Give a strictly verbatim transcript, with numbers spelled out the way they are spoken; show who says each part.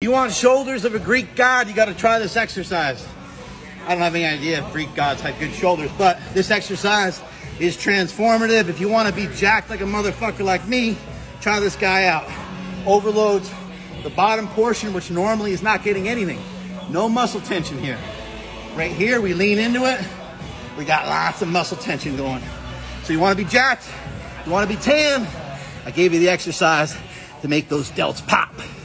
Speaker 1: You want shoulders of a Greek god, you got to try this exercise. I don't have any idea if Greek gods had good shoulders, but this exercise is transformative. If you want to be jacked like a motherfucker like me, try this guy out. Overloads the bottom portion, which normally is not getting anything. No muscle tension here. Right here, we lean into it. We got lots of muscle tension going. So you want to be jacked, you want to be tan, I gave you the exercise to make those delts pop.